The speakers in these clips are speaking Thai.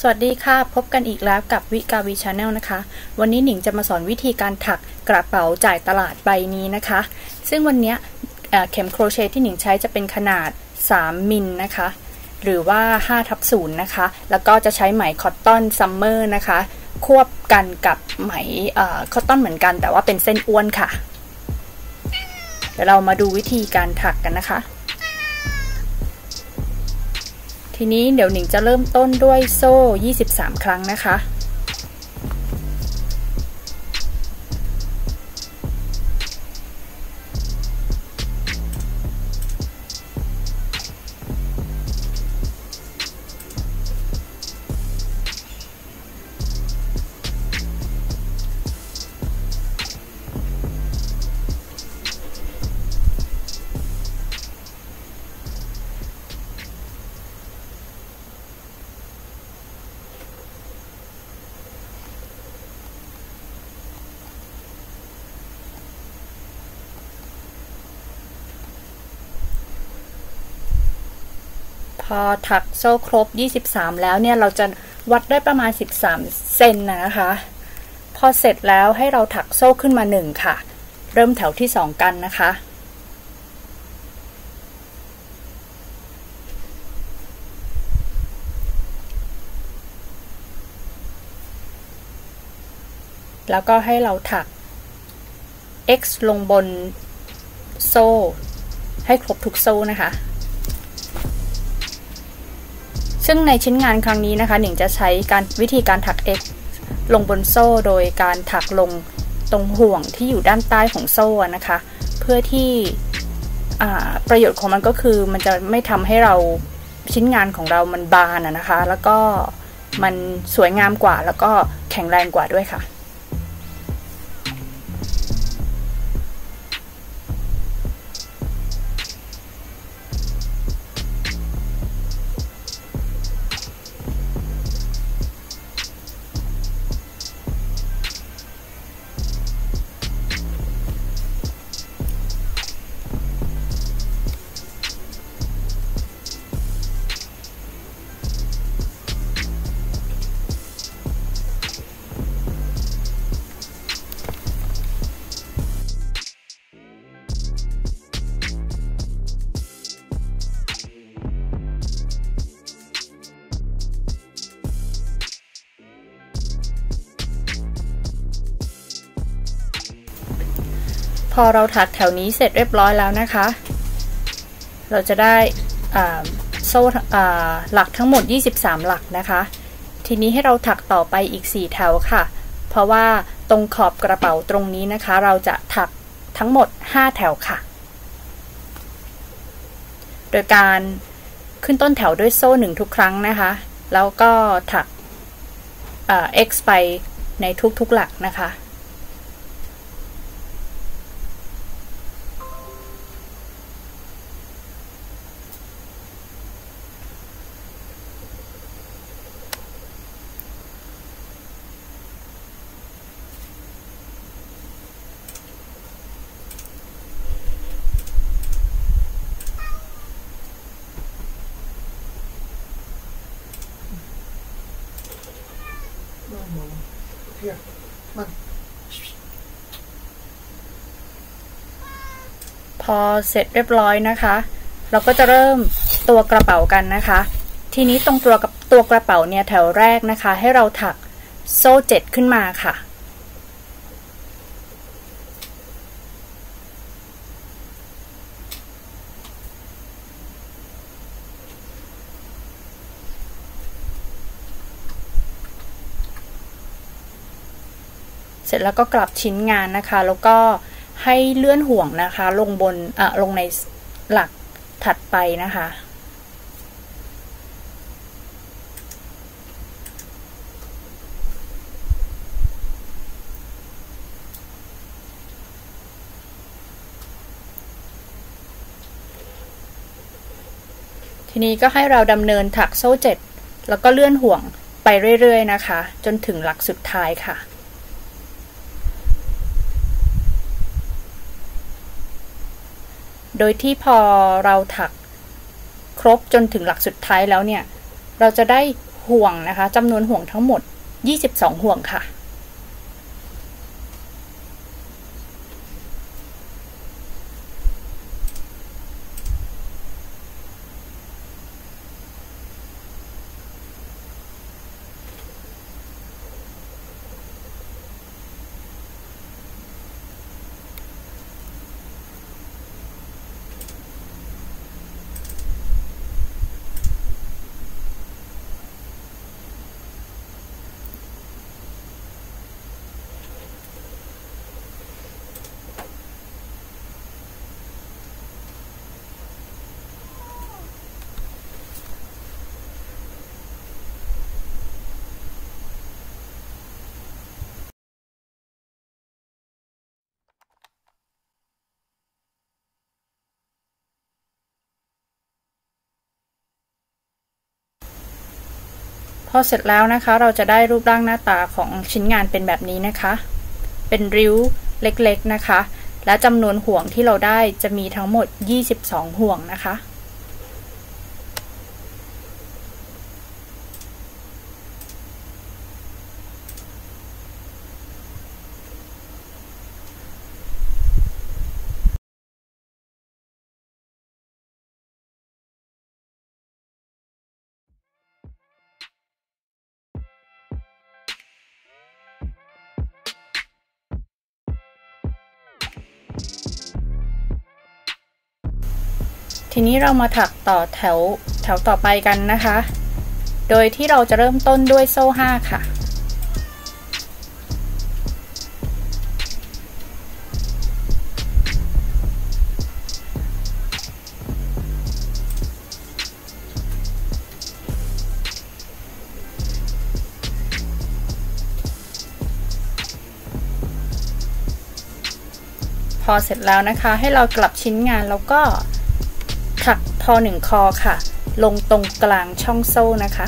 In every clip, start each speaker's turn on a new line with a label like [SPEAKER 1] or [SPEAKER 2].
[SPEAKER 1] สวัสดีค่ะพบกันอีกแล้วกับวิกาวีชาแนลนะคะวันนี้หนิงจะมาสอนวิธีการถักกระเป๋าจ่ายตลาดใบนี้นะคะซึ่งวันนี้เข็มโครเชต์ที่หนิงใช้จะเป็นขนาด3มิลนะคะหรือว่า5/0นะคะแล้วก็จะใช้ไหมคอตตอนซัมเมอร์นะคะควบกันกับไหมคอตตอนเหมือนกันแต่ว่าเป็นเส้นอ้วนค่ะเดี๋ยวเรามาดูวิธีการถักกันนะคะทีนี้เดี๋ยวหนิงจะเริ่มต้นด้วยโซ่23ครั้งนะคะพอถักโซ่ครบ23แล้วเนี่ยเราจะวัดได้ประมาณ13เซนนะคะพอเสร็จแล้วให้เราถักโซ่ขึ้นมา1ค่ะเริ่มแถวที่2กันนะคะแล้วก็ให้เราถัก X ลงบนโซ่ให้ครบทุกโซ่นะคะซึ่งในชิ้นงานครั้งนี้นะคะหนิงจะใช้วิธีการถัก X ลงบนโซ่โดยการถักลงตรงห่วงที่อยู่ด้านใต้ของโซ่นะคะเพื่อที่ประโยชน์ของมันก็คือมันจะไม่ทำให้เราชิ้นงานของเรามันบานนะคะแล้วก็มันสวยงามกว่าแล้วก็แข็งแรงกว่าด้วยค่ะพอเราถักแถวนี้เสร็จเรียบร้อยแล้วนะคะเราจะได้โซ่หลักทั้งหมด23หลักนะคะทีนี้ให้เราถักต่อไปอีก4แถวค่ะเพราะว่าตรงขอบกระเป๋าตรงนี้นะคะเราจะถักทั้งหมด5แถวค่ะโดยการขึ้นต้นแถวด้วยโซ่1ทุกครั้งนะคะแล้วก็ถักX ไปในทุกๆหลักนะคะพอเสร็จเรียบร้อยนะคะเราก็จะเริ่มตัวกระเป๋ากันนะคะทีนี้ตรงตัวกระเป๋าเนี่ยแถวแรกนะคะให้เราถักโซ่7ขึ้นมาค่ะเสร็จแล้วก็กลับชิ้นงานนะคะแล้วก็ให้เลื่อนห่วงนะคะลงในหลักถัดไปนะคะทีนี้ก็ให้เราดำเนินถักโซ่7แล้วก็เลื่อนห่วงไปเรื่อยๆนะคะจนถึงหลักสุดท้ายค่ะ โดยที่พอเราถักครบจนถึงหลักสุดท้ายแล้วเนี่ยเราจะได้ห่วงนะคะจำนวนห่วงทั้งหมด22ห่วงค่ะพอเสร็จแล้วนะคะเราจะได้รูปร่างหน้าตาของชิ้นงานเป็นแบบนี้นะคะเป็นริ้วเล็กๆนะคะและจำนวนห่วงที่เราได้จะมีทั้งหมด22ห่วงนะคะทีนี้เรามาถักต่อแถวต่อไปกันนะคะโดยที่เราจะเริ่มต้นด้วยโซ่5ค่ะพอเสร็จแล้วนะคะให้เรากลับชิ้นงานแล้วก็ถักพอ1คอค่ะลงตรงกลางช่องโซ่นะคะ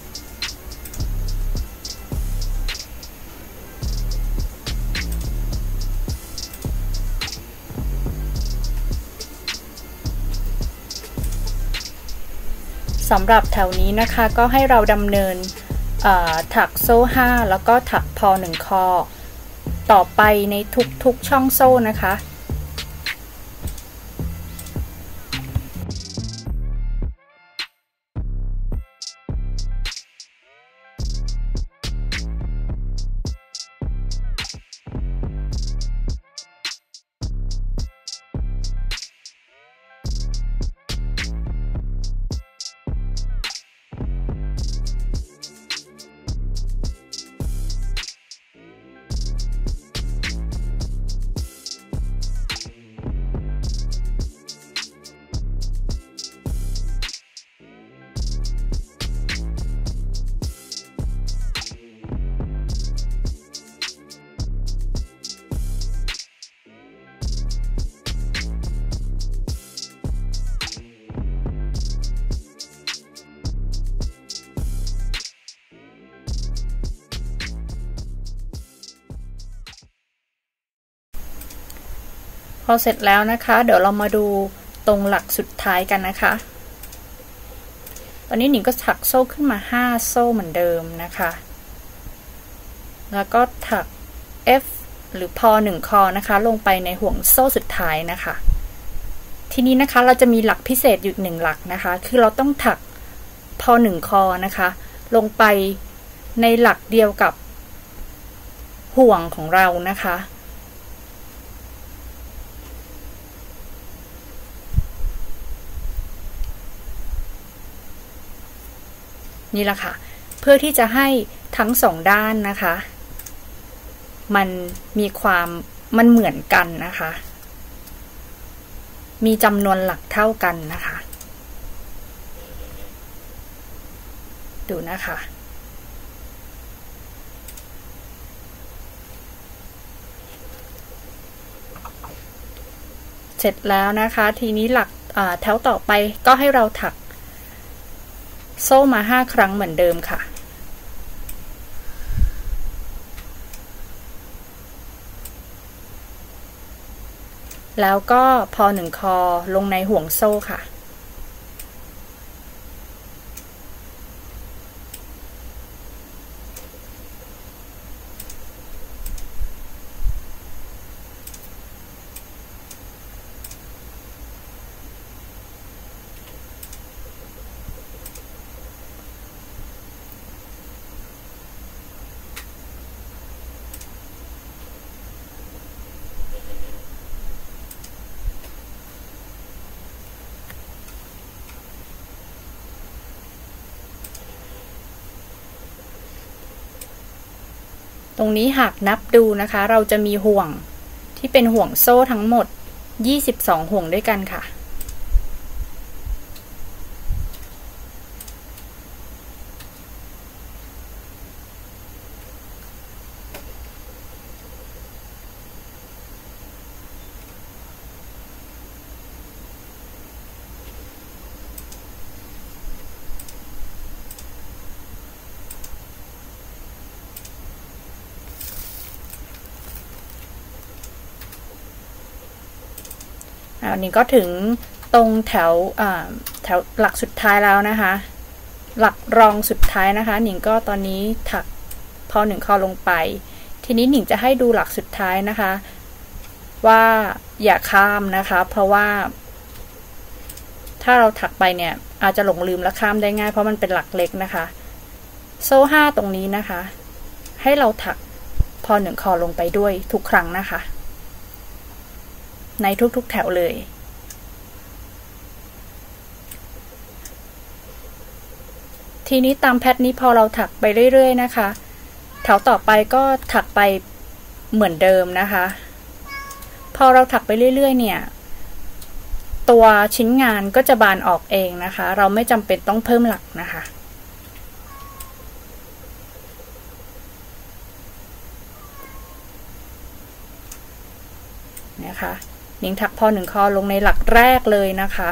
[SPEAKER 1] สำหรับแถวนี้นะคะก็ให้เราดำเนินถักโซ่5แล้วก็ถักพอ1คอต่อไปในทุกช่องโซ่นะคะพอเสร็จแล้วนะคะเดี๋ยวเรามาดูตรงหลักสุดท้ายกันนะคะตอนนี้หนิงก็ถักโซ่ขึ้นมา5โซ่เหมือนเดิมนะคะแล้วก็ถัก F หรือพอ1คอนะคะลงไปในห่วงโซ่สุดท้ายนะคะทีนี้นะคะเราจะมีหลักพิเศษอยู่1หลักนะคะคือเราต้องถักพอ1คอนะคะลงไปในหลักเดียวกับห่วงของเรานะคะนี่แหละค่ะเพื่อที่จะให้ทั้ง2ด้านนะคะมันมีความเหมือนกันนะคะมีจำนวนหลักเท่ากันนะคะดูนะคะเสร็จแล้วนะคะทีนี้หลักแถวต่อไปก็ให้เราถักโซ่มา5ครั้งเหมือนเดิมค่ะแล้วก็พอ1คอลงในห่วงโซ่ค่ะตรงนี้หากนับดูนะคะเราจะมีห่วงที่เป็นห่วงโซ่ทั้งหมด22ห่วงด้วยกันค่ะอันนี้ก็ถึงตรงแถวหลักสุดท้ายแล้วนะคะหลักรองสุดท้ายนะคะหนิงก็ตอนนี้ถักพอ1 คอลงไปทีนี้หนิงจะให้ดูหลักสุดท้ายนะคะว่าอย่าข้ามนะคะเพราะว่าถ้าเราถักไปเนี่ยอาจจะหลงลืมและข้ามได้ง่ายเพราะมันเป็นหลักเล็กนะคะโซ่5ตรงนี้นะคะให้เราถักพอ1 คอลงไปด้วยทุกครั้งนะคะในทุกๆแถวเลยทีนี้ตามแพทนี้พอเราถักไปเรื่อยๆนะคะแถวต่อไปก็ถักไปเหมือนเดิมนะคะพอเราถักไปเรื่อยๆเนี่ยตัวชิ้นงานก็จะบานออกเองนะคะเราไม่จำเป็นต้องเพิ่มหลักนะคะนะคะหนิงถักพอ1 คอลงในหลักแรกเลยนะคะ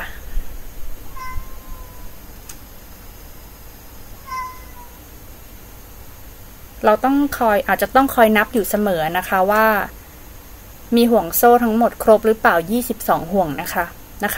[SPEAKER 1] เราต้องอาจจะต้องคอยนับอยู่เสมอนะคะว่ามีห่วงโซ่ทั้งหมดครบหรือเปล่า22ห่วงนะคะ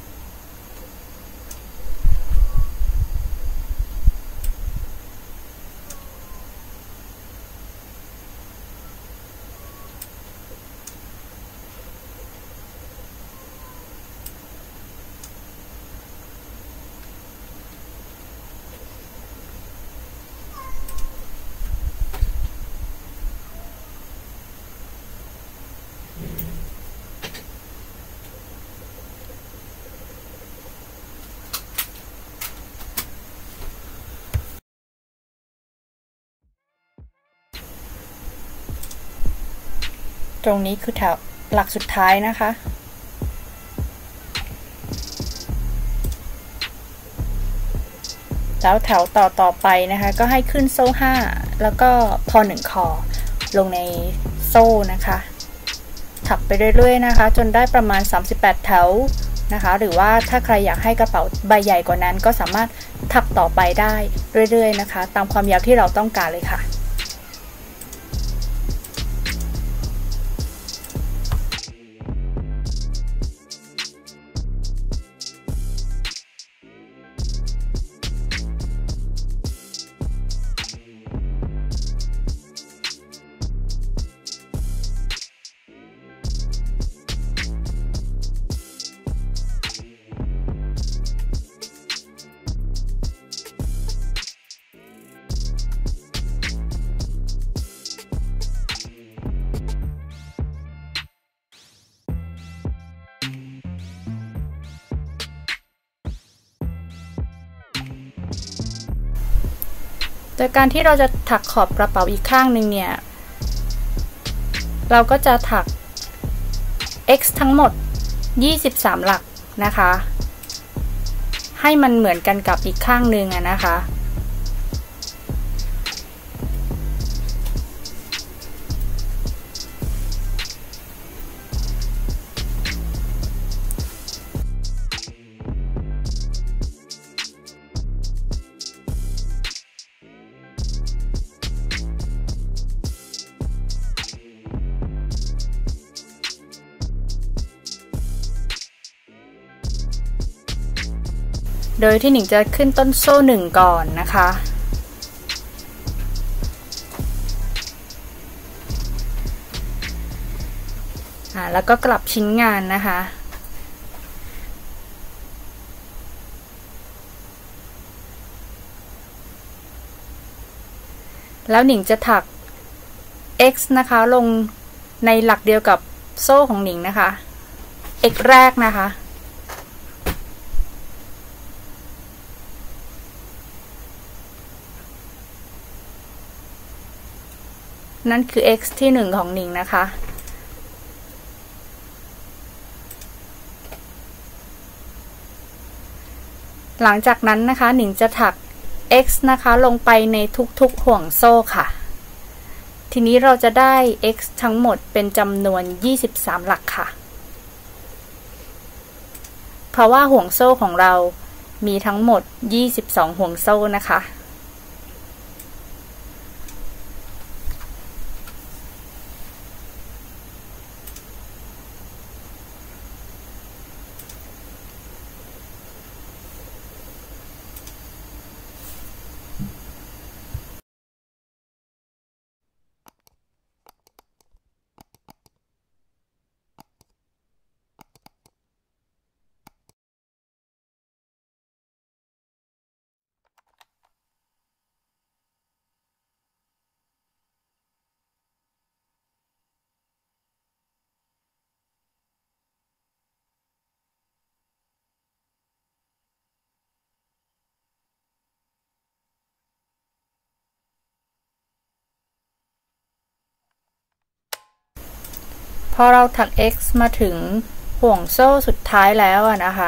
[SPEAKER 1] ตรงนี้คือแถวหลักสุดท้ายนะคะแล้วแถวต่อไปนะคะก็ให้ขึ้นโซ่5แล้วก็พอ1 คอลงในโซ่นะคะถักไปเรื่อยๆนะคะจนได้ประมาณ38แถวนะคะหรือว่าถ้าใครอยากให้กระเป๋าใบใหญ่กว่านั้นก็สามารถถักต่อไปได้เรื่อยๆนะคะตามความยาวที่เราต้องการเลยค่ะโดยการที่เราจะถักขอบกระเป๋าอีกข้างหนึ่งเนี่ยเราก็จะถัก x ทั้งหมด23หลักนะคะให้มันเหมือนกันกับอีกข้างหนึ่งนะคะโดยที่หนิงจะขึ้นต้นโซ่1ก่อนนะคะแล้วก็กลับชิ้นงานนะคะแล้วหนิงจะถัก x นะคะลงในหลักเดียวกับโซ่ของหนิงนะคะ x แรกนะคะนั่นคือ x ที่1ของหนิงนะคะหลังจากนั้นนะคะหนิงจะถัก x นะคะลงไปในทุกๆห่วงโซ่ค่ะทีนี้เราจะได้ x ทั้งหมดเป็นจำนวน23หลักค่ะเพราะว่าห่วงโซ่ของเรามีทั้งหมด22ห่วงโซ่นะคะพอเราถัก x มาถึงห่วงโซ่สุดท้ายแล้วนะคะ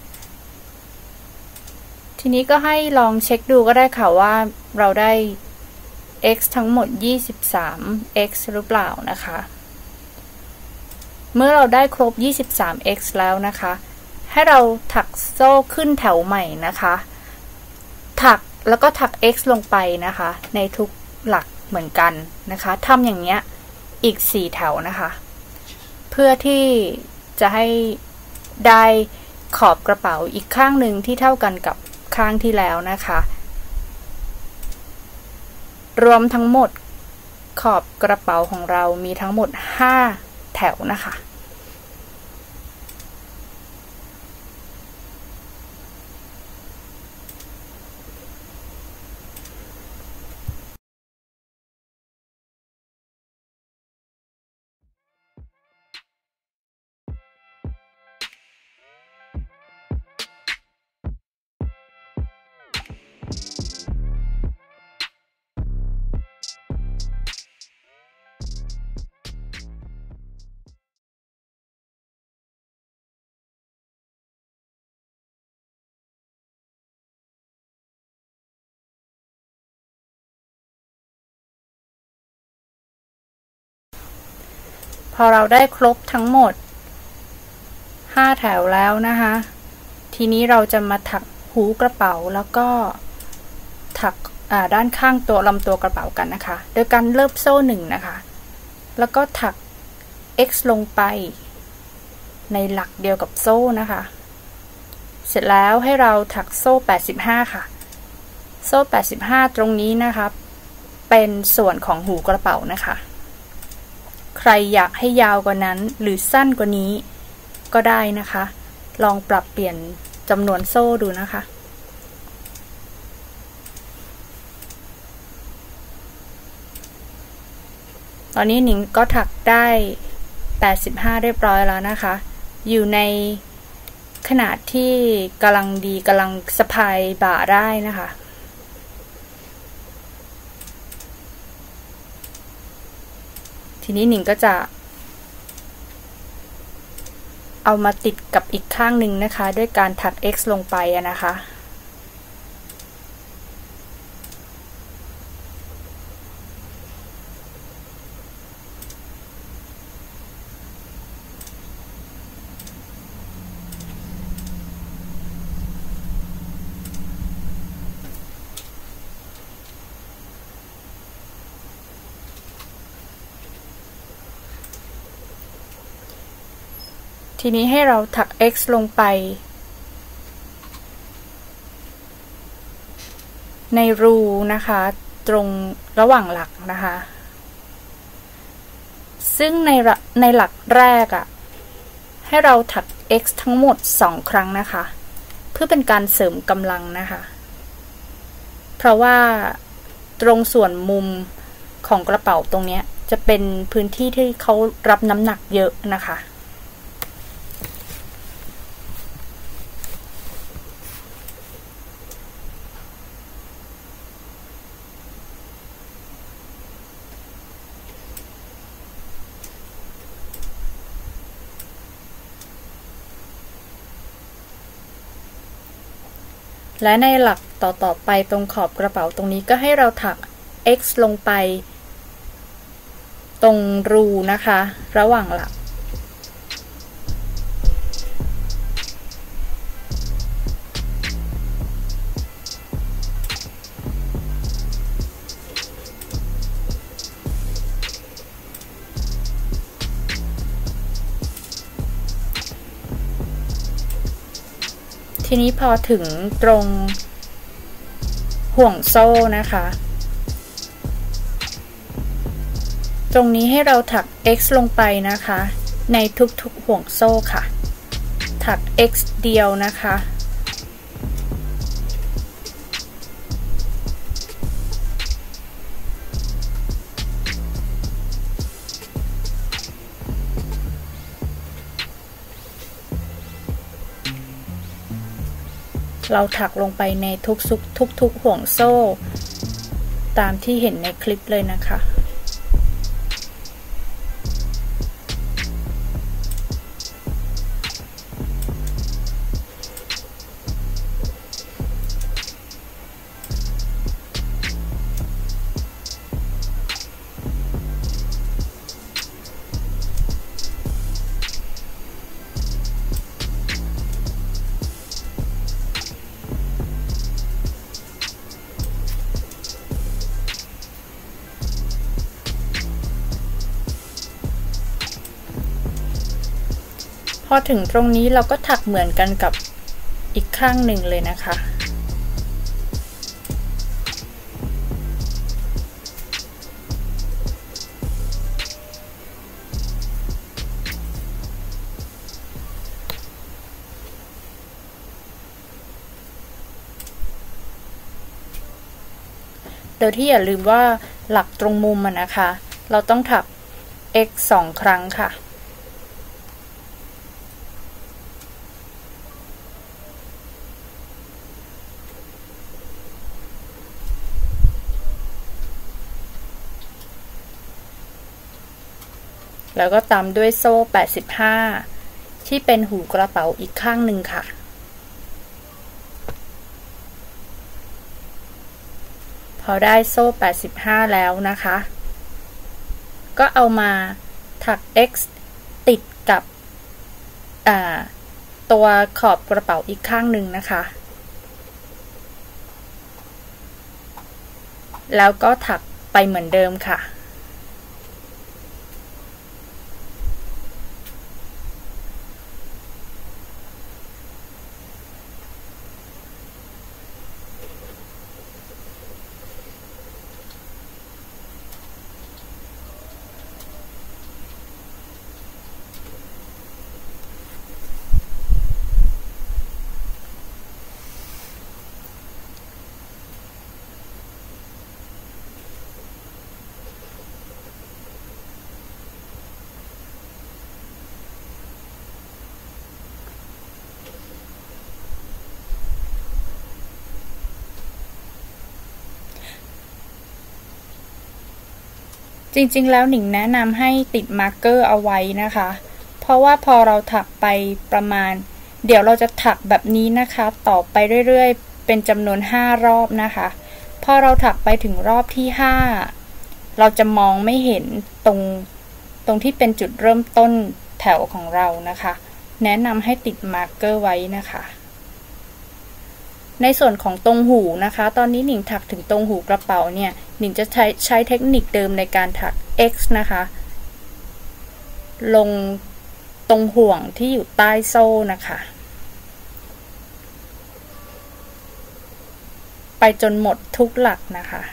[SPEAKER 1] ทีนี้ก็ให้ลองเช็คดูก็ได้ค่ะว่าเราได้ x ทั้งหมด23x หรือเปล่านะคะเมื่อเราได้ครบ23x แล้วนะคะให้เราถักโซ่ขึ้นแถวใหม่นะคะถักแล้วก็ถัก x ลงไปนะคะในทุกหลักเหมือนกันนะคะทำอย่างเงี้ยอีก4แถวนะคะเพื่อที่จะให้ได้ขอบกระเป๋าอีกข้างหนึ่งที่เท่ากันกับข้างที่แล้วนะคะรวมทั้งหมดขอบกระเป๋าของเรามีทั้งหมด5แถวนะคะพอเราได้ครบทั้งหมด5แถวแล้วนะคะทีนี้เราจะมาถักหูกระเป๋าแล้วก็ถักด้านข้างตัวลำตัวกระเป๋ากันนะคะโดยการเริ่มโซ่1นะคะแล้วก็ถัก x ลงไปในหลักเดียวกับโซ่นะคะเสร็จแล้วให้เราถักโซ่85ค่ะโซ่85ตรงนี้นะคะเป็นส่วนของหูกระเป๋านะคะใครอยากให้ยาวกว่านั้นหรือสั้นกว่านี้ก็ได้นะคะลองปรับเปลี่ยนจำนวนโซ่ดูนะคะตอนนี้หนิงก็ถักได้85เรียบร้อยแล้วนะคะอยู่ในขนาดที่กำลังดีกำลังสะพายบ่าได้นะคะทีนี้หนิงก็จะเอามาติดกับอีกข้างหนึ่งนะคะด้วยการถัก x ลงไปนะคะ ทีนี้ให้เราถัก x ลงไปในรูนะคะตรงระหว่างหลักนะคะซึ่งในหลักแรกให้เราถัก x ทั้งหมด2ครั้งนะคะเพื่อเป็นการเสริมกำลังนะคะเพราะว่าตรงส่วนมุมของกระเป๋าตรงนี้จะเป็นพื้นที่ที่เขารับน้ำหนักเยอะนะคะและในหลักต่อไปตรงขอบกระเป๋าตรงนี้ก็ให้เราถัก x ลงไปตรงรูนะคะระหว่างหลักทีนี้พอถึงตรงห่วงโซ่นะคะตรงนี้ให้เราถัก x ลงไปนะคะในทุกๆห่วงโซ่ค่ะถัก x เดียวนะคะเราถักลงไปในทุกห่วงโซ่ตามที่เห็นในคลิปเลยนะคะพอถึงตรงนี้เราก็ถักเหมือนกันกับอีกข้างหนึ่งเลยนะคะโดยที่อย่าลืมว่าหลักตรงมุมนะคะเราต้องถัก x 2 ครั้งค่ะแล้วก็ตามด้วยโซ่85ที่เป็นหูกระเป๋าอีกข้างหนึ่งค่ะพอได้โซ่85แล้วนะคะก็เอามาถัก x ติดกับตัวขอบกระเป๋าอีกข้างหนึ่งนะคะแล้วก็ถักไปเหมือนเดิมค่ะจริงๆแล้วหนิงแนะนำให้ติดมาร์กเกอร์เอาไว้นะคะเพราะว่าพอเราถักไปประมาณเดี๋ยวเราจะถักแบบนี้นะคะต่อไปเรื่อยๆเป็นจำนวน5รอบนะคะพอเราถักไปถึงรอบที่5เราจะมองไม่เห็นตรงที่เป็นจุดเริ่มต้นแถวของเรานะคะแนะนำให้ติดมาร์กเกอร์ไว้นะคะในส่วนของตรงหูนะคะตอนนี้หนิงถักถึงตรงหูกระเป๋าเนี่ยหนิงจะใช้เทคนิคเดิมในการถัก X นะคะลงตรงห่วงที่อยู่ใต้โซ่นะคะไปจนหมดทุกหลักนะคะ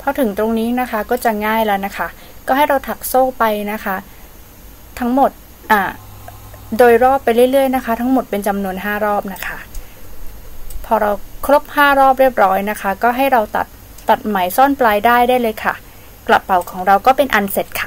[SPEAKER 1] พอถึงตรงนี้นะคะก็จะง่ายแล้วนะคะก็ให้เราถักโซ่ไปนะคะทั้งหมดโดยรอบไปเรื่อยๆนะคะทั้งหมดเป็นจำนวน5รอบนะคะพอเราครบ5รอบเรียบร้อยนะคะก็ให้เราตัดไหมซ่อนปลายได้เลยค่ะกระเป๋าของเราก็เป็นอันเสร็จค่ะ